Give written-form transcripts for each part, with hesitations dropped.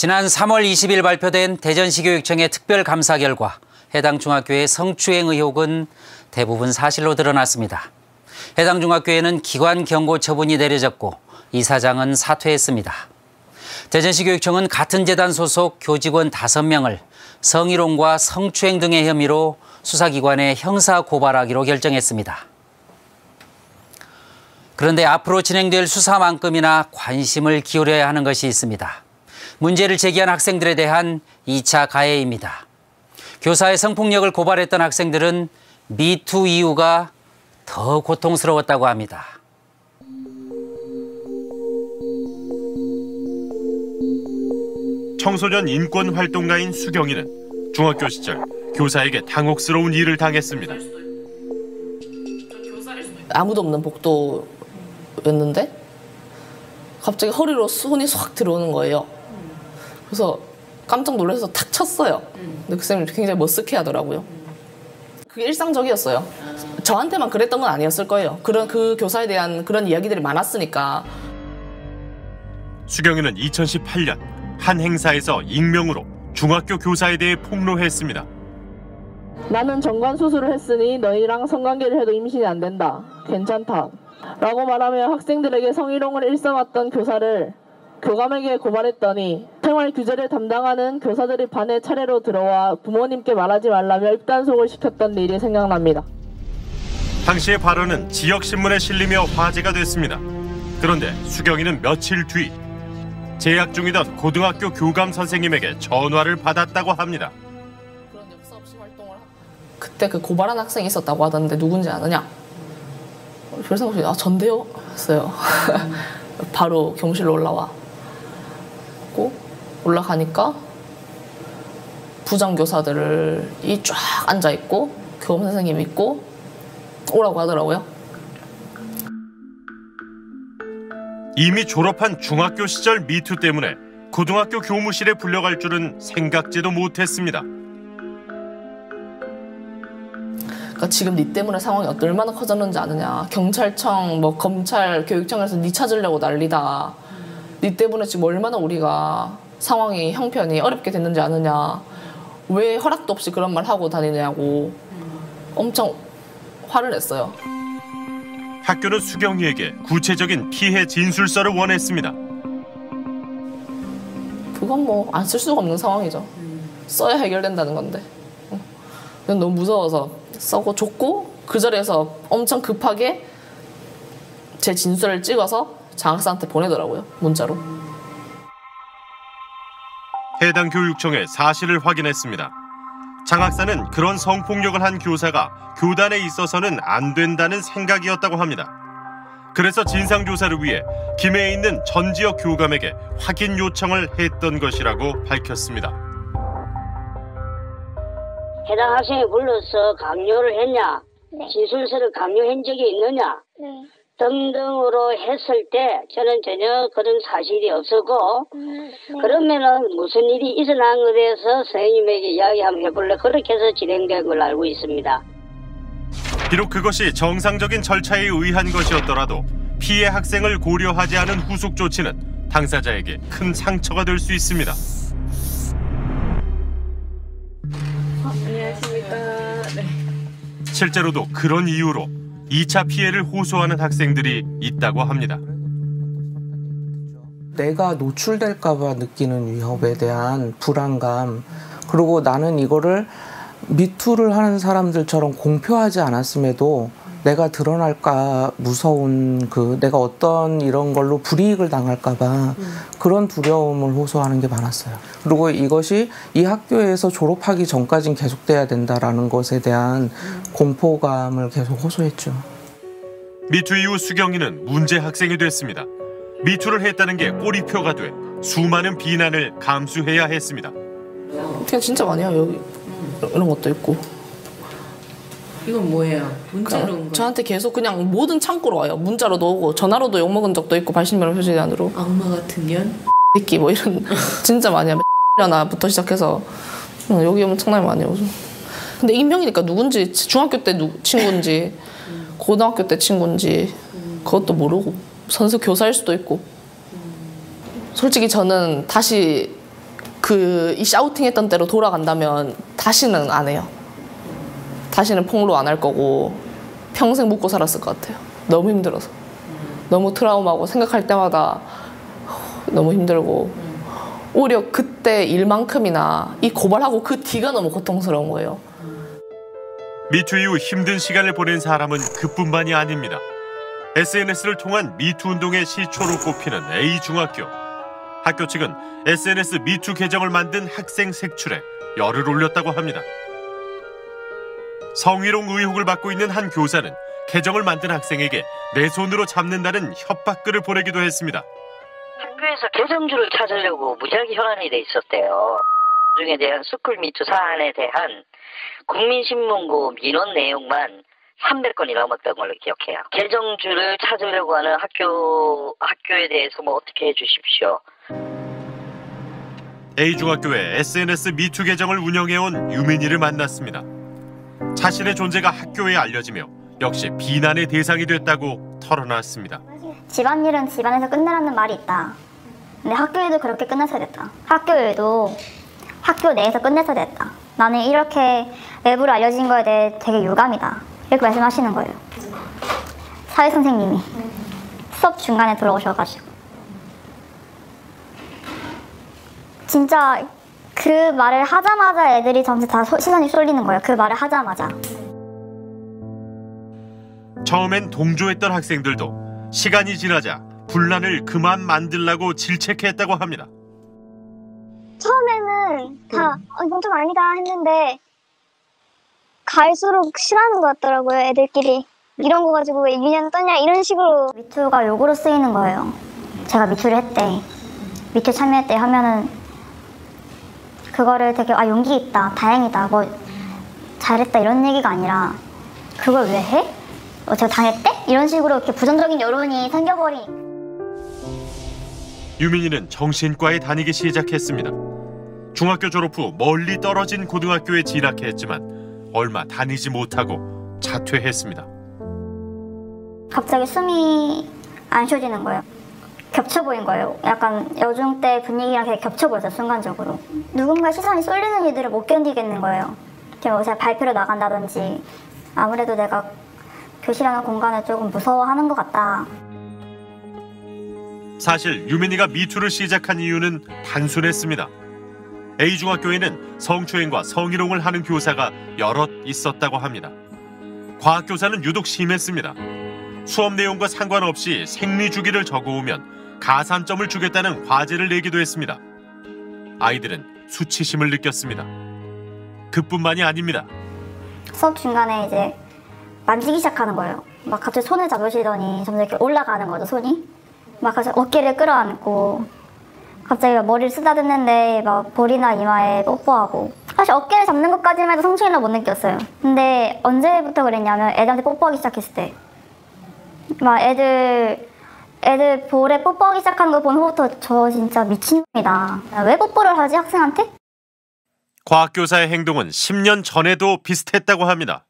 지난 3월 20일 발표된 대전시교육청의 특별감사 결과 해당 중학교의 성추행 의혹은 대부분 사실로 드러났습니다. 해당 중학교에는 기관 경고 처분이 내려졌고 이사장은 사퇴했습니다. 대전시교육청은 같은 재단 소속 교직원 5명을 성희롱과 성추행 등의 혐의로 수사기관에 형사 고발하기로 결정했습니다. 그런데 앞으로 진행될 수사만큼이나 관심을 기울여야 하는 것이 있습니다. 문제를 제기한 학생들에 대한 2차 가해입니다. 교사의 성폭력을 고발했던 학생들은 미투 이후가 더 고통스러웠다고 합니다. 청소년 인권 활동가인 수경이는 중학교 시절 교사에게 당혹스러운 일을 당했습니다. 아무도 없는 복도였는데 갑자기 허리로 손이 쏙 들어오는 거예요. 그래서 깜짝 놀라서 탁 쳤어요. 근데 그 쌤이 굉장히 머쓱해 하더라고요. 그게 일상적이었어요. 저한테만 그랬던 건 아니었을 거예요. 그 교사에 대한 그런 이야기들이 많았으니까. 수경이는 2018년 한 행사에서 익명으로 중학교 교사에 대해 폭로했습니다. 나는 정관 수술을 했으니 너희랑 성관계를 해도 임신이 안 된다. 괜찮다. 라고 말하며 학생들에게 성희롱을 일삼았던 교사를 교감에게 고발했더니 생활 규제를 담당하는 교사들이 반에 차례로 들어와 부모님께 말하지 말라며 입단속을 시켰던 일이 생각납니다. 당시의 발언은 지역신문에 실리며 화제가 됐습니다. 그런데 수경이는 며칠 뒤 재학 중이던 고등학교 교감 선생님에게 전화를 받았다고 합니다. 그때 그 고발한 학생이 있었다고 하던데 누군지 아느냐? 별 생각 없이 전데요? 했어요. 바로 교무실로 올라가니까 부장교사들이 쫙 앉아있고 교감 선생님 있고 오라고 하더라고요. 이미 졸업한 중학교 시절 미투 때문에 고등학교 교무실에 불려갈 줄은 생각지도 못했습니다. 그러니까 지금 네 때문에 상황이 얼마나 커졌는지 아느냐. 경찰청, 검찰, 교육청에서 네 찾으려고 난리다. 네 때문에 지금 얼마나 우리가 상황이 형편이 어렵게 됐는지 아느냐. 왜 허락도 없이 그런 말 하고 다니냐고 엄청 화를 냈어요. 학교는 수경이에게 구체적인 피해 진술서를 원했습니다. 그건 안 쓸 수가 없는 상황이죠. 써야 해결된다는 건데. 너무 무서워서 써고 줬고 그 자리에서 엄청 급하게 제 진술을 찍어서 장학사한테 보내더라고요. 문자로. 해당 교육청에 사실을 확인했습니다. 장학사는 그런 성폭력을 한 교사가 교단에 있어서는 안 된다는 생각이었다고 합니다. 그래서 진상조사를 위해 김해에 있는 전 지역 교감에게 확인 요청을 했던 것이라고 밝혔습니다. 해당 학생이 불러서 강요를 했냐, 네. 진술서를 강요한 적이 있느냐 등등으로 했을 때 저는 전혀 그런 사실이 없었고 그러면은 무슨 일이 일어난 것에 대해서 선생님에게 이야기 한번 해볼래 그렇게 해서 진행된 걸 알고 있습니다. 비록 그것이 정상적인 절차에 의한 것이었더라도 피해 학생을 고려하지 않은 후속 조치는 당사자에게 큰 상처가 될 수 있습니다. 안녕하십니까. 네. 실제로도 그런 이유로 2차 피해를 호소하는 학생들이 있다고 합니다. 내가 노출될까 봐 느끼는 위협에 대한 불안감, 그리고 나는 이거를 미투를 하는 사람들처럼 공표하지 않았음에도 내가 드러날까 무서운 내가 어떤 이런 걸로 불이익을 당할까 봐 그런 두려움을 호소하는 게 많았어요. 그리고 이것이 이 학교에서 졸업하기 전까지는 계속돼야 된다라는 것에 대한 공포감을 계속 호소했죠. 미투 이후 수경이는 문제 학생이 됐습니다. 미투를 했다는 게 꼬리표가 돼 수많은 비난을 감수해야 했습니다. 그냥 진짜 많이 해요. 여기 이런 것도 있고. 이건 뭐예요? 문자로 온 거? 저한테 계속 그냥 모든 창구로 와요. 문자로도 오고 전화로도 욕먹은 적도 있고 발신명령 표시단으로. 악마 같은 년? 새끼 이런 진짜 많이 해요. X려나부터 시작해서 여기 엄청나게 많이 오죠. 근데 익명이니까 누군지 중학교 때 친구인지 고등학교 때 친구인지 그것도 모르고 선수 교사일 수도 있고. 솔직히 저는 다시 이 샤우팅했던 때로 돌아간다면 다시는 안 해요. 다시는 폭로 안 할 거고 평생 묻고 살았을 것 같아요. 너무 힘들어서. 너무 트라우마고 생각할 때마다 너무 힘들고 오히려 그때 일만큼이나 이 고발하고 그 뒤가 너무 고통스러운 거예요. 미투 이후 힘든 시간을 보낸 사람은 그뿐만이 아닙니다. SNS를 통한 미투 운동의 시초로 꼽히는 A중학교. 학교 측은 SNS 미투 계정을 만든 학생 색출에 열을 올렸다고 합니다. 성희롱 의혹을 받고 있는 한 교사는 계정을 만든 학생에게 내 손으로 잡는다는 협박글을 보내기도 했습니다. 학교에서 계정주를 찾으려고 무지하게 혈안이 돼 있었대요. 중에 대한 스쿨 미투 사안에 대한 국민신문고 민원 내용만 300건이 넘었던 걸로 기억해요. 계정주를 찾으려고 하는 학교에 대해서 뭐 어떻게 해주십시오. A중학교에 SNS 미투 계정을 운영해온 유민이를 만났습니다. 자신의 존재가 학교에 알려지며 역시 비난의 대상이 됐다고 털어놨습니다. 집안일은 집안에서 끝내라는 말이 있다. 근데 학교에도 그렇게 끝내서야 됐다. 학교에도 학교 내에서 끝내서야 됐다. 나는 이렇게 외부로 알려진 거에 대해 되게 유감이다. 이렇게 말씀하시는 거예요. 사회선생님이 수업 중간에 들어오셔가지고 진짜 그 말을 하자마자 애들이 전체 다 시선이 쏠리는 거예요. 그 말을 하자마자. 처음엔 동조했던 학생들도 시간이 지나자 분란을 그만 만들라고 질책했다고 합니다. 처음에는 다 이건 좀 아니다 했는데 갈수록 싫어하는 것 같더라고요. 애들끼리. 이런 거 가지고 왜 유년 떠냐 이런 식으로. 미투가 욕으로 쓰이는 거예요. 제가 미투를 했대. 미투 참여했대 하면은 그거를 되게 용기 있다, 다행이다, 뭐 잘했다 이런 얘기가 아니라 그걸 왜 해? 제가 당했대? 이런 식으로 이렇게 부정적인 여론이 생겨버린. 유민이는 정신과에 다니기 시작했습니다. 중학교 졸업 후 멀리 떨어진 고등학교에 진학했지만 얼마 다니지 못하고 자퇴했습니다. 갑자기 숨이 안 쉬어지는 거예요. 겹쳐 보인 거예요. 약간 여중 때 분위기랑 되게 겹쳐 보였어요, 순간적으로. 누군가 시선이 쏠리는 일들을 못 견디겠는 거예요. 제가 발표를 나간다든지 아무래도 내가 교실이라는 공간을 조금 무서워하는 것 같다. 사실 유민이가 미투를 시작한 이유는 단순했습니다. A중학교에는 성추행과 성희롱을 하는 교사가 여럿 있었다고 합니다. 과학교사는 유독 심했습니다. 수업 내용과 상관없이 생리주기를 적어오면 가산점을 주겠다는 과제를 내기도 했습니다. 아이들은 수치심을 느꼈습니다. 그뿐만이 아닙니다. 수업 중간에 이제 만지기 시작하는 거예요. 막 갑자기 손을 잡으시더니 점점 이렇게 올라가는 거죠, 손이. 막 갑자기 어깨를 끌어안고 갑자기 머리를 쓰다듬는데 막 볼이나 이마에 뽀뽀하고. 사실 어깨를 잡는 것까지만 해도 성추행이라 못 느꼈어요. 근데 언제부터 그랬냐면 애들한테 뽀뽀하기 시작했을 때. 막 애들 볼에 뽀뽀하기 시작하는 거 본 후부터 저 진짜 미친놈이다. 왜 뽀뽀를 하지, 학생한테? 과학교사의 행동은 10년 전에도 비슷했다고 합니다.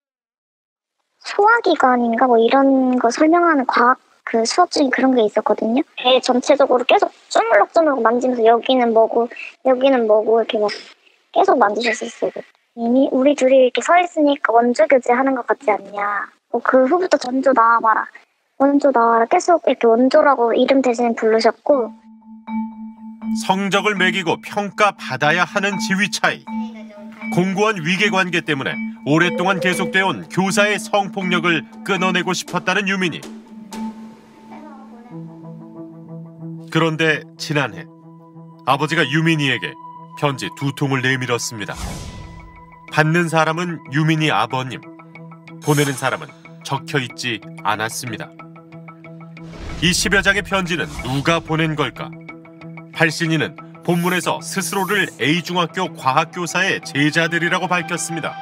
소화기관인가 뭐 이런 거 설명하는 과학 그 수업 중에 그런 게 있었거든요. 배 전체적으로 계속 쪼물럭쪼물럭 만지면서 여기는 뭐고 이렇게 막 계속 만지셨었어요. 이미 우리 둘이 이렇게 서 있으니까 원조 교제하는 것 같지 않냐. 그 후부터 원조 나와봐라. 원조 나와라. 계속 이렇게 원조라고 이름 대신 부르셨고. 성적을 매기고 평가받아야 하는 지위 차이. 공고한 위계관계 때문에 오랫동안 계속되어온 교사의 성폭력을 끊어내고 싶었다는 유민이. 그런데 지난해 아버지가 유민이에게 편지 2통을 내밀었습니다. 받는 사람은 유민이 아버님, 보내는 사람은 적혀있지 않았습니다. 이 10여 장의 편지는 누가 보낸 걸까? 발신인은 본문에서 스스로를 A중학교 과학교사의 제자들이라고 밝혔습니다.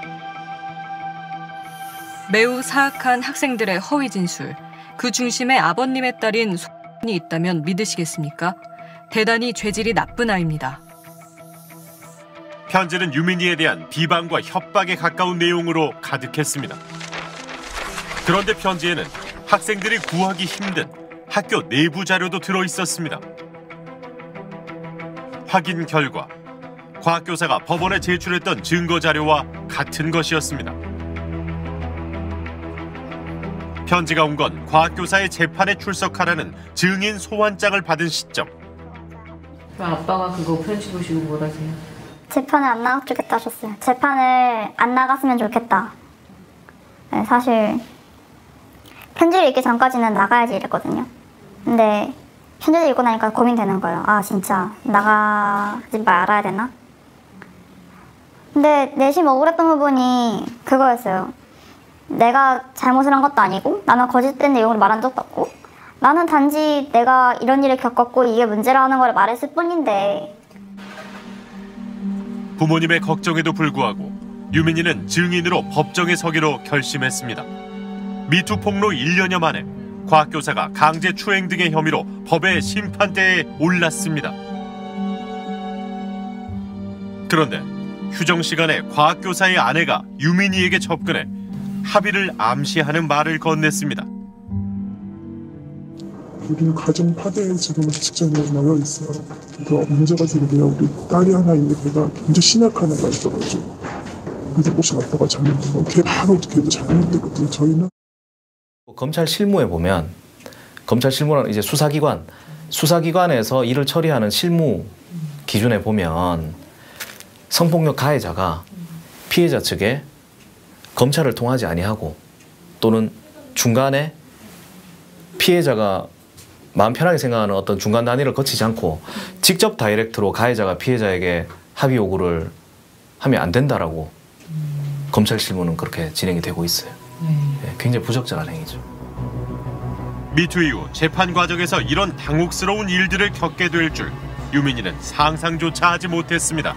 매우 사악한 학생들의 허위 진술, 그 중심에 아버님의 딸인 손이 있다면 믿으시겠습니까? 대단히 죄질이 나쁜 아이입니다. 편지는 유민이에 대한 비방과 협박에 가까운 내용으로 가득했습니다. 그런데 편지에는 학생들이 구하기 힘든 학교 내부 자료도 들어있었습니다. 확인 결과 과학교사가 법원에 제출했던 증거자료와 같은 것이었습니다. 편지가 온 건 과학교사의 재판에 출석하라는 증인 소환장을 받은 시점. 아빠가 그거 편지 보시고 뭘 하세요? 재판을 안 나갔으면 좋겠다 하셨어요. 재판을 안 나갔으면 좋겠다. 네, 사실 편지를 읽기 전까지는 나가야지 이랬거든요. 근데 편지를 읽고 나니까 고민되는 거예요. 아 진짜 나가지 말아야 되나? 근데 내심 억울했던 부분이 그거였어요. 내가 잘못을 한 것도 아니고 나는 거짓된 내용을 말한 적도 없고 나는 단지 내가 이런 일을 겪었고 이게 문제라는 걸 말했을 뿐인데. 부모님의 걱정에도 불구하고 유민이는 증인으로 법정에 서기로 결심했습니다. 미투 폭로 1년여 만에 과학교사가 강제 추행 등의 혐의로 법의 심판대에 올랐습니다. 그런데 휴정 시간에 과학교사의 아내가 유민이에게 접근해 합의를 암시하는 말을 건넸습니다. 우리는 가정 파괴의 지금 직전에 놓여 있어요. 그러니까 문제가 생기면 우리 딸이 하나 있는데 걔가 굉장히 심약한 애가 있어가지고 그래서 혹시 아빠가 잘못된 걔 바로 걔도 잘못됐거든요. 저희는 검찰 실무에 보면 검찰 실무는 이제 수사기관에서 일을 처리하는 실무 기준에 보면 성폭력 가해자가 피해자 측에 검찰을 통하지 아니하고 또는 중간에 피해자가 마음 편하게 생각하는 어떤 중간 단위를 거치지 않고 직접 다이렉트로 가해자가 피해자에게 합의 요구를 하면 안 된다라고 검찰 실무는 그렇게 진행이 되고 있어요. 네, 굉장히 부적절한 행위죠. 미투 이후 재판 과정에서 이런 당혹스러운 일들을 겪게 될 줄 유민이는 상상조차 하지 못했습니다.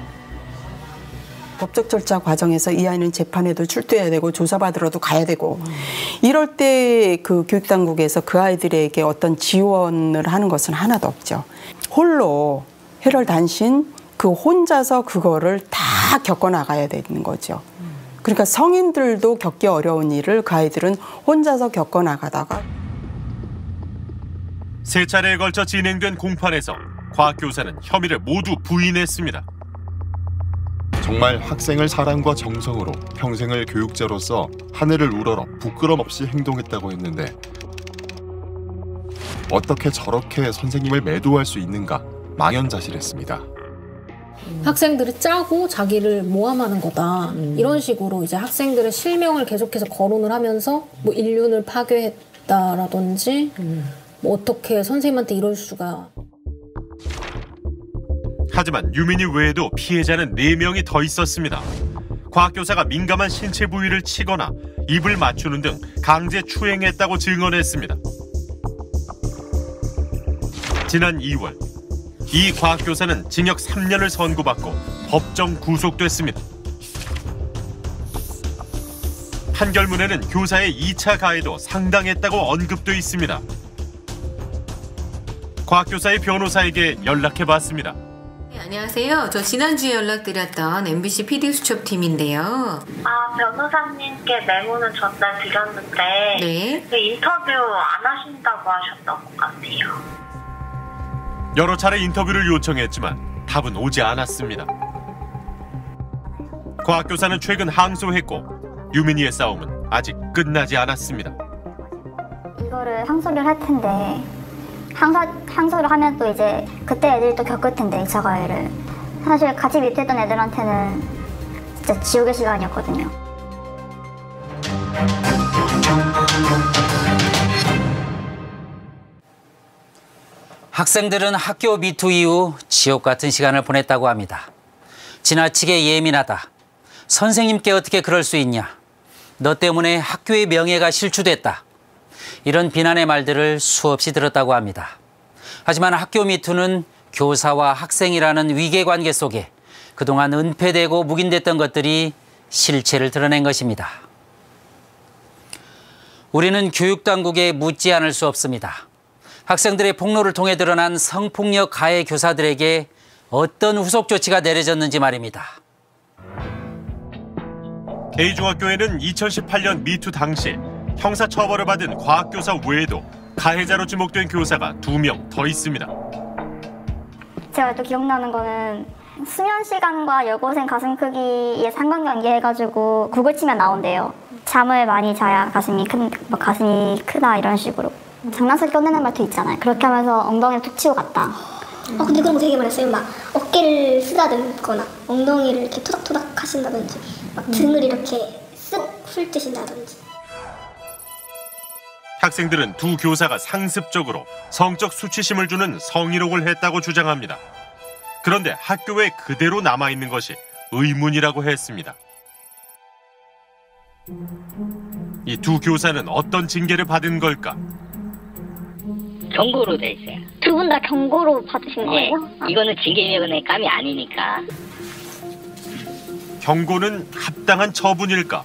법적 절차 과정에서 이 아이는 재판에도 출두해야 되고 조사받으러도 가야 되고 이럴 때 그 교육당국에서 그 아이들에게 어떤 지원을 하는 것은 하나도 없죠. 홀로 혈혈단신 그 혼자서 그거를 다 겪어나가야 되는 거죠. 그러니까 성인들도 겪기 어려운 일을 그 아이들은 혼자서 겪어나가다가 세 차례에 걸쳐 진행된 공판에서 과학교사는 혐의를 모두 부인했습니다. 정말 학생을 사랑과 정성으로 평생을 교육자로서 하늘을 우러러 부끄럼 없이 행동했다고 했는데 어떻게 저렇게 선생님을 매도할 수 있는가 망연자실했습니다. 학생들이 짜고 자기를 모함하는 거다. 이런 식으로 이제 학생들의 실명을 계속해서 거론을 하면서 뭐 인륜을 파괴했다라든지 뭐 어떻게 선생님한테 이럴 수가. 하지만 유민이 외에도 피해자는 4명이 더 있었습니다. 과학교사가 민감한 신체 부위를 치거나 입을 맞추는 등 강제 추행했다고 증언했습니다. 지난 2월 이 과학교사는 징역 3년을 선고받고 법정 구속됐습니다. 판결문에는 교사의 2차 가해도 상당했다고 언급돼 있습니다. 과학교사의 변호사에게 연락해봤습니다. 네, 안녕하세요. 저 지난주에 연락드렸던 MBC PD수첩팀인데요. 아, 변호사님께 메모는 전달드렸는데 네. 그 인터뷰 안 하신다고 하셨던 것 같아요. 여러 차례 인터뷰를 요청했지만 답은 오지 않았습니다. 과학교사는 최근 항소했고 유민이의 싸움은 아직 끝나지 않았습니다. 이거를 항소를 할 텐데 항소를 하면 또 이제 그때 애들이 또 겪을 텐데 2차 가해를. 사실 같이 밑에던 애들한테는 진짜 지옥의 시간이었거든요. 학생들은 학교 미투 이후 지옥 같은 시간을 보냈다고 합니다. 지나치게 예민하다. 선생님께 어떻게 그럴 수 있냐. 너 때문에 학교의 명예가 실추됐다. 이런 비난의 말들을 수없이 들었다고 합니다. 하지만 학교 미투는 교사와 학생이라는 위계관계 속에 그동안 은폐되고 묵인됐던 것들이 실체를 드러낸 것입니다. 우리는 교육당국에 묻지 않을 수 없습니다. 학생들의 폭로를 통해 드러난 성폭력 가해 교사들에게 어떤 후속 조치가 내려졌는지 말입니다. K중학교에는 2018년 미투 당시 형사처벌을 받은 과학교사 외에도 가해자로 지목된 교사가 2명 더 있습니다. 제가 또 기억나는 거는 수면 시간과 여고생 가슴 크기의 상관관계 해가지고 구글 치면 나온대요. 잠을 많이 자야 가슴이 크다 이런 식으로. 장난스럽게 꺼내는 말도 있잖아요. 그렇게 하면서 엉덩이를 툭 치고 갔다. 근데 그런 거 되게 많았어요. 막 어깨를 쓰다듬거나 엉덩이를 이렇게 토닥토닥 하신다든지 막 등을 이렇게 쓱 훑으신다든지. 학생들은 두 교사가 상습적으로 성적 수치심을 주는 성희롱을 했다고 주장합니다. 그런데 학교에 그대로 남아있는 것이 의문이라고 했습니다. 이 두 교사는 어떤 징계를 받은 걸까? 경고로 돼 있어요. 두 분 다 경고로 받으신 거예요? 이거는 징계위원회 감이 아니니까. 경고는 합당한 처분일까?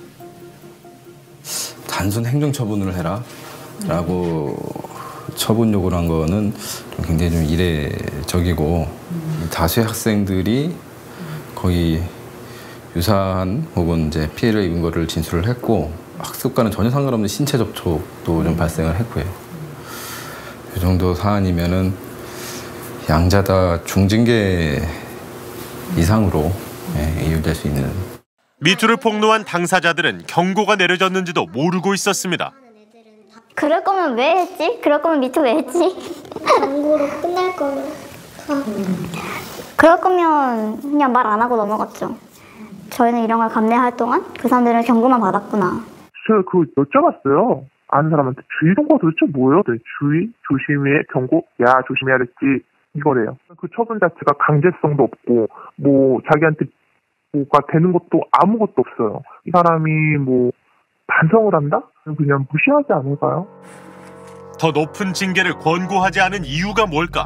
단순 행정처분을 해라 라고 처분 요구를 한 거는 굉장히 좀 이례적이고 다수의 학생들이 거의 유사한 혹은 이제 피해를 입은 거를 진술을 했고 학습과는 전혀 상관없는 신체 접촉도 좀 발생을 했고요. 이 정도 사안이면은 양자 다 중징계 이상으로 이율될 수 있는. 미투를 폭로한 당사자들은 경고가 내려졌는지도 모르고 있었습니다. 그럴 거면 왜 했지? 그럴 거면 미투 왜 했지? 경고로 끝날 거면. 그럴 거면 그냥 말 안 하고 넘어갔죠. 저희는 이런 걸 감내할 동안 그 사람들은 경고만 받았구나. 제가 그거 여쭤봤어요. 아는 사람한테 주의 경고가 도대체 뭐예요? 주의, 조심해, 경고, 야 조심해야 됐지 이거래요. 그 처분 자체가 강제성도 없고 뭐 자기한테 뭐가 되는 것도 아무것도 없어요. 이 사람이 뭐 반성을 한다? 그냥 무시하지 않을까요? 더 높은 징계를 권고하지 않은 이유가 뭘까?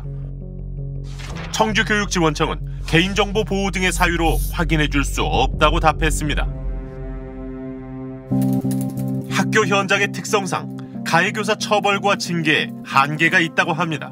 청주교육지원청은 개인정보 보호 등의 사유로 확인해 줄 수 없다고 답했습니다. 학교 현장의 특성상 가해교사 처벌과 징계에 한계가 있다고 합니다.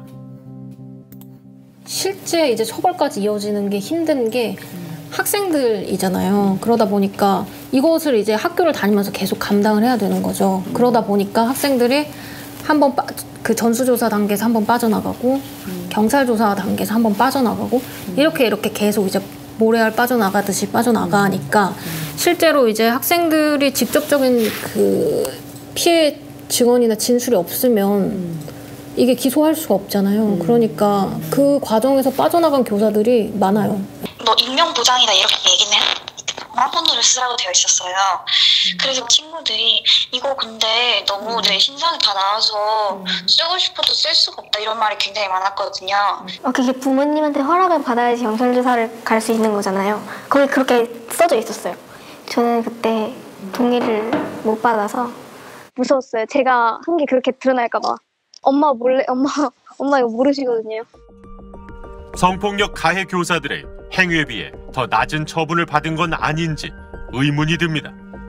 실제 이제 처벌까지 이어지는 게 힘든 게 학생들이잖아요. 그러다 보니까 이것을 이제 학교를 다니면서 계속 감당을 해야 되는 거죠. 그러다 보니까 학생들이 한번 그 전수조사 단계에서 한번 빠져나가고 경찰 조사 단계에서 한번 빠져나가고 이렇게 계속 이제 모래알 빠져나가듯이 빠져나가니까 실제로 이제 학생들이 직접적인 그 피해 증언이나 진술이 없으면 이게 기소할 수가 없잖아요. 그러니까 그 과정에서 빠져나간 교사들이 많아요. 뭐 익명보장이나 이렇게 얘기는 전화번호를 쓰라고 되어 있었어요. 그래서 친구들이 이거 근데 너무 내 신상이 다 나와서 쓰고 싶어도 쓸 수가 없다 이런 말이 굉장히 많았거든요. 그게 부모님한테 허락을 받아야지 경찰조사를 갈 수 있는 거잖아요. 거기 그렇게 써져 있었어요. 저는 그때 동의를 못 받아서 무서웠어요. 제가 한 게 그렇게 드러날까 봐. 엄마 몰래 엄마 이거 모르시거든요. 성폭력 가해 교사들의 행위에 비해 더 낮은 처분을 받은 건 아닌지 의문이 듭니다.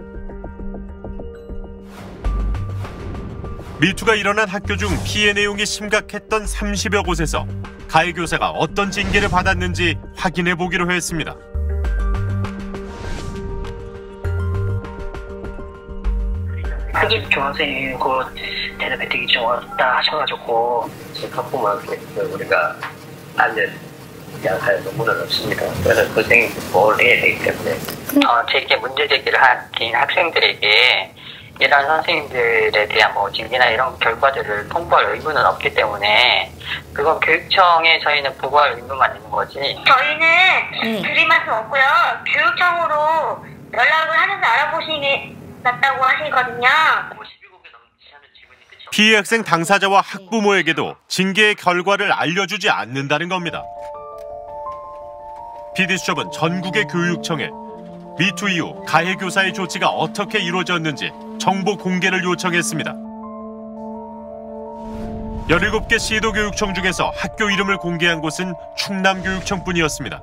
미투가 일어난 학교 중 피해 내용이 심각했던 30여 곳에서 가해 교사가 어떤 징계를 받았는지 확인해 보기로 했습니다. 흑인 교원생이 곧 대답이 되기 좀 어렵다 하셔가지고 학부모한 우리가 알려 양할 논문은 없습니다. 그래서 그 생이 뭘 해야 되기 때문에 제게 문제 제기를 하긴 학생들에게 이런 선생님들에 대한 뭐 징계나 이런 결과들을 통보할 의무는 없기 때문에 그건 교육청에 저희는 보고할 의무만 있는 거지. 저희는 드릴 말씀 없고요. 교육청으로 연락을 하면서 알아보시는 게 낫다고 하시거든요. 피해 학생 당사자와 학부모에게도 징계의 결과를 알려주지 않는다는 겁니다. PD수첩은 전국의 교육청에 미투 이후 가해 교사의 조치가 어떻게 이루어졌는지 정보 공개를 요청했습니다. 17개 시도교육청 중에서 학교 이름을 공개한 곳은 충남교육청뿐이었습니다.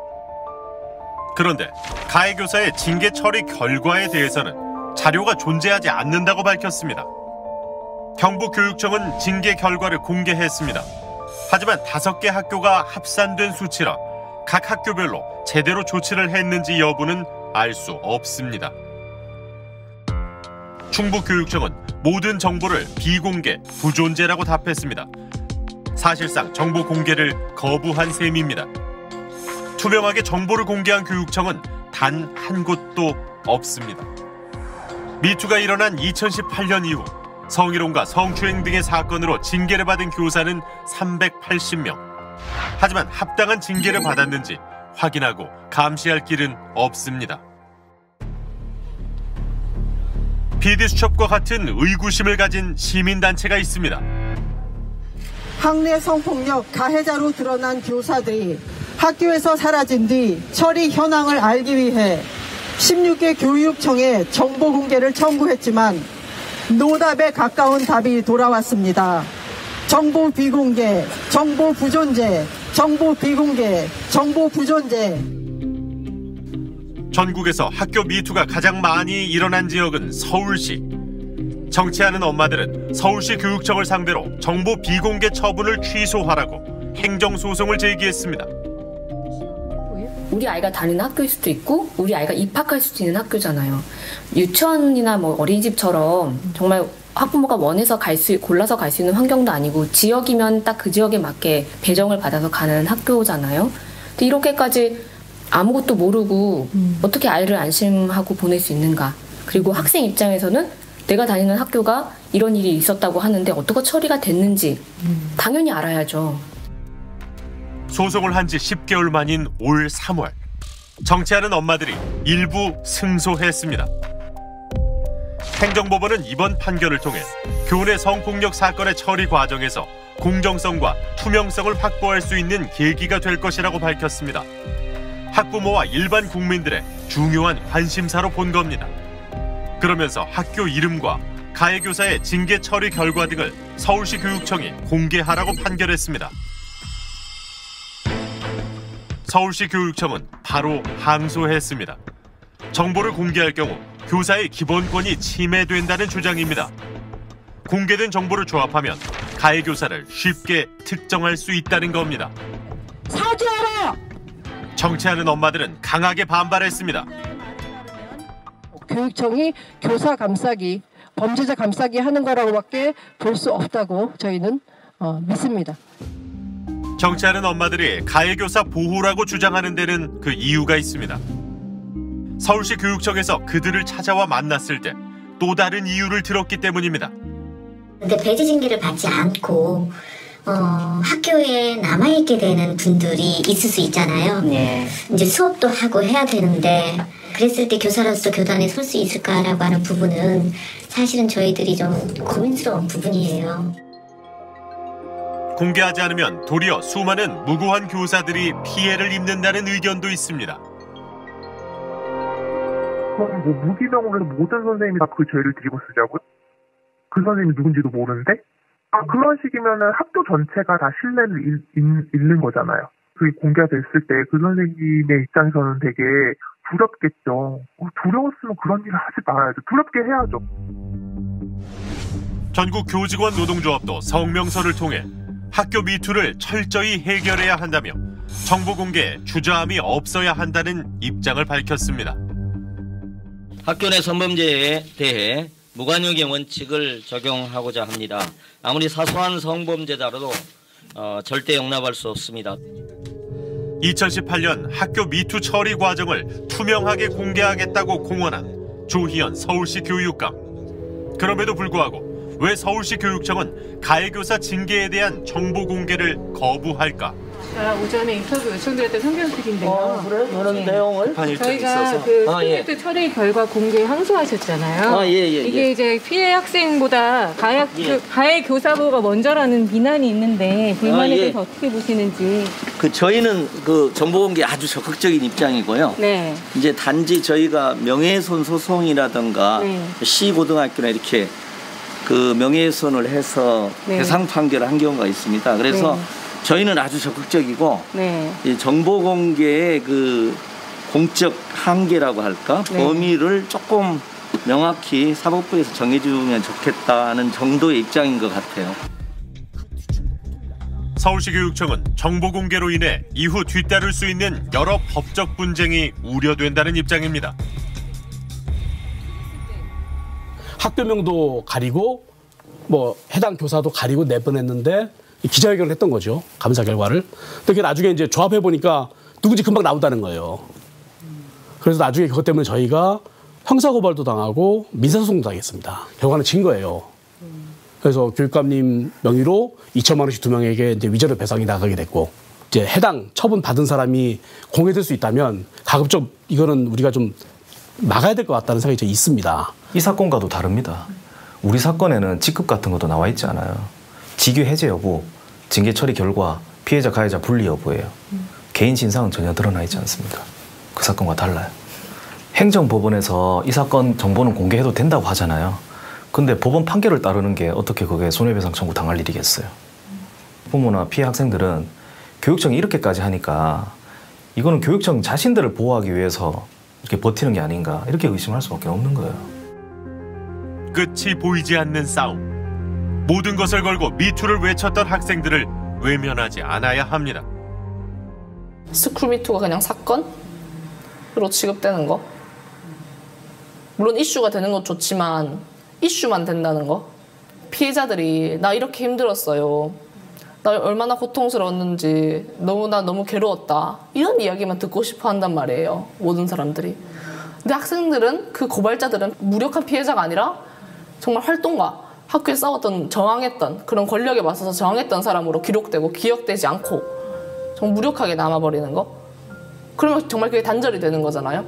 그런데 가해 교사의 징계 처리 결과에 대해서는 자료가 존재하지 않는다고 밝혔습니다. 경북교육청은 징계 결과를 공개했습니다. 하지만 5개 학교가 합산된 수치라 각 학교별로 제대로 조치를 했는지 여부는 알 수 없습니다. 충북교육청은 모든 정보를 비공개, 부존재라고 답했습니다. 사실상 정보 공개를 거부한 셈입니다. 투명하게 정보를 공개한 교육청은 단 한 곳도 없습니다. 미투가 일어난 2018년 이후 성희롱과 성추행 등의 사건으로 징계를 받은 교사는 380명. 하지만 합당한 징계를 받았는지 확인하고 감시할 길은 없습니다. PD수첩과 같은 의구심을 가진 시민단체가 있습니다. 학내 성폭력 가해자로 드러난 교사들이 학교에서 사라진 뒤 처리 현황을 알기 위해 16개 교육청에 정보 공개를 청구했지만 노답에 가까운 답이 돌아왔습니다. 정보 비공개, 정보 부존재, 정보 비공개, 정보 부존재. 전국에서 학교 미투가 가장 많이 일어난 지역은 서울시. 정치하는 엄마들은 서울시 교육청을 상대로 정보 비공개 처분을 취소하라고 행정소송을 제기했습니다. 우리 아이가 다니는 학교일 수도 있고 우리 아이가 입학할 수도 있는 학교잖아요. 유치원이나 뭐 어린이집처럼 정말 학부모가 원해서 골라서 갈 수 있는 환경도 아니고 지역이면 딱 그 지역에 맞게 배정을 받아서 가는 학교잖아요. 근데 이렇게까지 아무것도 모르고 어떻게 아이를 안심하고 보낼 수 있는가. 그리고 학생 입장에서는 내가 다니는 학교가 이런 일이 있었다고 하는데 어떻게 처리가 됐는지 당연히 알아야죠. 소송을 한 지 10개월 만인 올 3월. 정치하는 엄마들이 일부 승소했습니다. 행정법원은 이번 판결을 통해 교내 성폭력 사건의 처리 과정에서 공정성과 투명성을 확보할 수 있는 계기가 될 것이라고 밝혔습니다. 학부모와 일반 국민들의 중요한 관심사로 본 겁니다. 그러면서 학교 이름과 가해교사의 징계 처리 결과 등을 서울시 교육청이 공개하라고 판결했습니다. 서울시 교육청은 바로 항소했습니다. 정보를 공개할 경우 교사의 기본권이 침해된다는 주장입니다. 공개된 정보를 조합하면 가해 교사를 쉽게 특정할 수 있다는 겁니다. 사죄하라! 정치하는 엄마들은 강하게 반발했습니다. 교육청이 교사 감싸기, 범죄자 감싸기 하는 거라고밖에 볼 수 없다고 저희는 믿습니다. 정치하는 엄마들이 가해 교사 보호라고 주장하는 데는 그 이유가 있습니다. 서울시 교육청에서 그들을 찾아와 만났을 때 또 다른 이유를 들었기 때문입니다. 근데 배제 징계를 받지 않고 학교에 남아있게 되는 분들이 있을 수 있잖아요. 네. 이제 수업도 하고 해야 되는데 그랬을 때 교사로서 교단에 설 수 있을까라고 하는 부분은 사실은 저희들이 좀 고민스러운 부분이에요. 공개하지 않으면 도리어 수많은 무고한 교사들이 피해를 입는다는 의견도 있습니다. 무기명으로 해서 모든 선생님이 다 그 죄를 뒤집어 쓰자고요? 그 선생님이 누군지도 모르는데? 그런 식이면은 학교 전체가 다 신뢰를 잃는 거잖아요. 그게 공개됐을 때 그 선생님의 입장에서는 되게 두렵겠죠. 두려웠으면 그런 일을 하지 말아야죠. 두렵게 해야죠. 전국 교직원 노동조합도 성명서를 통해 학교 미투를 철저히 해결해야 한다며 정보 공개에 주저함이 없어야 한다는 입장을 밝혔습니다. 학교 내 성범죄에 대해 무관용의 원칙을 적용하고자 합니다. 아무리 사소한 성범죄자라도 절대 용납할 수 없습니다. 2018년 학교 미투 처리 과정을 투명하게 공개하겠다고 공언한 조희연 서울시 교육감. 그럼에도 불구하고 왜 서울시 교육청은 가해교사 징계에 대한 정보 공개를 거부할까? 오전에 인터뷰 요청드렸던 성경필인데요. 그래? 그런 내용을? 저희가 그 스튜디오 처리 결과 공개 항소하셨잖아요. 이게 이제 피해 학생보다 가해 교사보호가 먼저라는 비난이 있는데 불만에 대해서 어떻게 보시는지. 저희는 그 정보 공개 아주 적극적인 입장이고요. 네. 이제 단지 저희가 명예훼손 소송이라든가 시고등학교나 이렇게 그 명예훼손을 해서 배상 판결을 한 경우가 있습니다. 그래서 저희는 아주 적극적이고 이 정보 공개의 그 공적 한계라고 할까 범위를 조금 명확히 사법부에서 정해주면 좋겠다는 정도의 입장인 것 같아요. 서울시 교육청은 정보 공개로 인해 이후 뒤따를 수 있는 여러 법적 분쟁이 우려된다는 입장입니다. 학교명도 가리고 뭐 해당 교사도 가리고 내보냈는데 기자회견을 했던 거죠. 감사 결과를. 근데 나중에 이제 조합해 보니까 누군지 금방 나온다는 거예요. 그래서 나중에 그것 때문에 저희가 형사고발도 당하고 민사소송도 당했습니다. 결과는 진 거예요. 그래서 교육감님 명의로 2천만 원씩 2명에게 이제 위자료 배상이 나가게 됐고, 이제 해당 처분 받은 사람이 공개될 수 있다면 가급적 이거는 우리가 좀 막아야 될 것 같다는 생각이 좀 있습니다. 이 사건과도 다릅니다. 우리 사건에는 직급 같은 것도 나와 있지 않아요. 직위 해제 여부, 징계 처리 결과, 피해자 가해자 분리 여부예요. 개인 신상은 전혀 드러나 있지 않습니다. 그 사건과 달라요. 행정법원에서 이 사건 정보는 공개해도 된다고 하잖아요. 근데 법원 판결을 따르는 게 어떻게 그게 손해배상 청구 당할 일이겠어요. 부모나 피해 학생들은 교육청이 이렇게까지 하니까 이거는 교육청 자신들을 보호하기 위해서 이렇게 버티는 게 아닌가, 이렇게 의심할 수밖에 없는 거예요. 끝이 보이지 않는 싸움. 모든 것을 걸고 미투를 외쳤던 학생들을 외면하지 않아야 합니다. 스쿨미투가 그냥 사건으로 취급되는 거. 물론 이슈가 되는 건 좋지만 이슈만 된다는 거. 피해자들이 나 이렇게 힘들었어요, 나 얼마나 고통스러웠는지, 너무 괴로웠다, 이런 이야기만 듣고 싶어 한단 말이에요, 모든 사람들이. 근데 학생들은, 그 고발자들은 무력한 피해자가 아니라 정말 활동가, 학교에 싸웠던, 저항했던, 그런 권력에 맞서서 저항했던 사람으로 기록되고 기억되지 않고 정말 무력하게 남아버리는 거. 그러면 정말 그게 단절이 되는 거잖아요.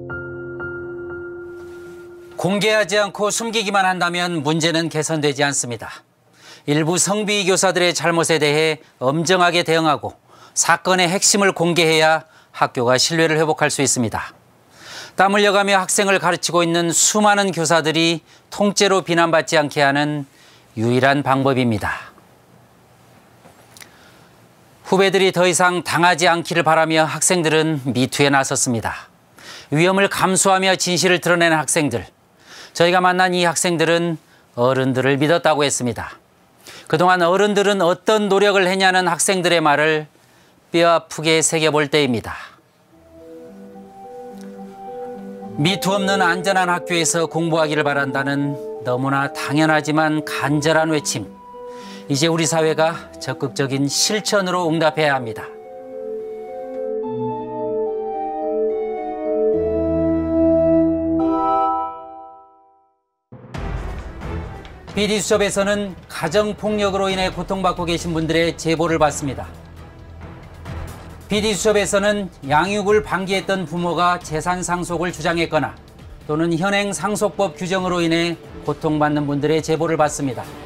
공개하지 않고 숨기기만 한다면 문제는 개선되지 않습니다. 일부 성비 교사들의 잘못에 대해 엄정하게 대응하고 사건의 핵심을 공개해야 학교가 신뢰를 회복할 수 있습니다. 땀 흘려가며 학생을 가르치고 있는 수많은 교사들이 통째로 비난받지 않게 하는 유일한 방법입니다. 후배들이 더 이상 당하지 않기를 바라며 학생들은 미투에 나섰습니다. 위험을 감수하며 진실을 드러내는 학생들. 저희가 만난 이 학생들은 어른들을 믿었다고 했습니다. 그동안 어른들은 어떤 노력을 했냐는 학생들의 말을 뼈아프게 새겨볼 때입니다. 미투 없는 안전한 학교에서 공부하기를 바란다는 너무나 당연하지만 간절한 외침. 이제 우리 사회가 적극적인 실천으로 응답해야 합니다. PD수첩에서는 가정폭력으로 인해 고통받고 계신 분들의 제보를 받습니다. PD수첩에서는 양육을 방기했던 부모가 재산 상속을 주장했거나 또는 현행 상속법 규정으로 인해 고통받는 분들의 제보를 받습니다.